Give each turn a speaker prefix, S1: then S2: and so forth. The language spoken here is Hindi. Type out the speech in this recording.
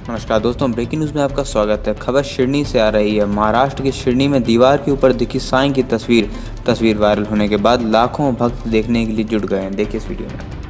S1: नमस्कार दोस्तों, ब्रेकिंग न्यूज़ में आपका स्वागत है। खबर शिरनी से आ रही है। महाराष्ट्र के शिरनी में दीवार के ऊपर दिखी साईं की तस्वीर वायरल होने के बाद लाखों भक्त देखने के लिए जुट गए हैं। देखिए इस वीडियो में।